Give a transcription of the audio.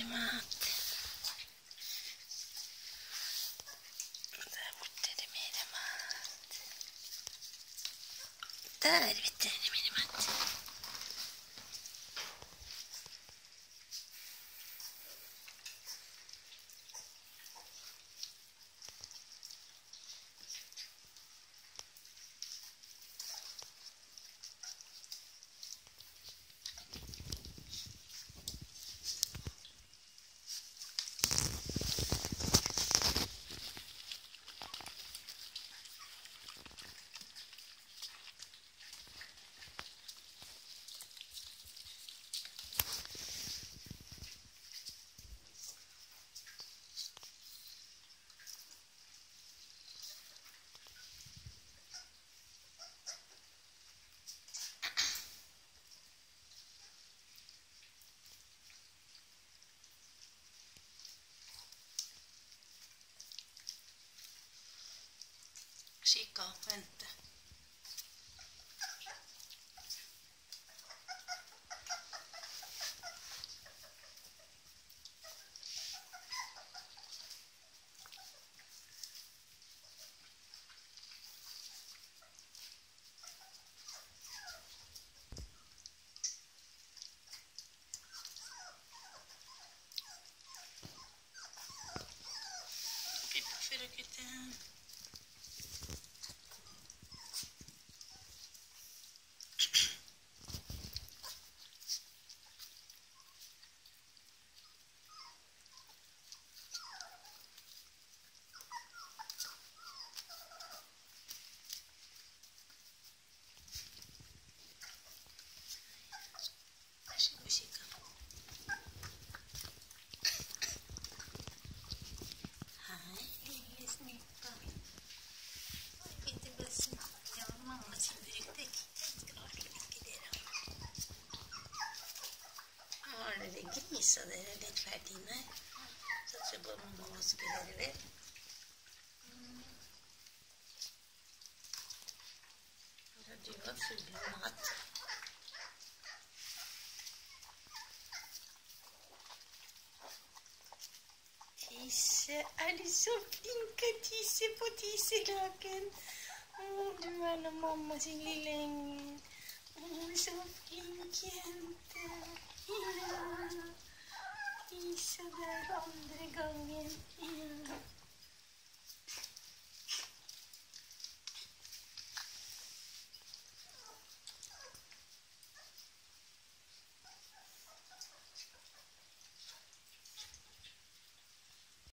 mat. Der borte er det mer mat. Der, vet du, er det mer mat. Kikka, vente. Pippa for å kutte. Grisa dere litt fælt inn her. Satser på at mamma vasker dere vel. Du har full av mat. Tisse, er du så flink å tisse på tisselaken? Du er nå mamma sin lille engel. Så flink jente. Ja. Tisse der andre gangen. Ja.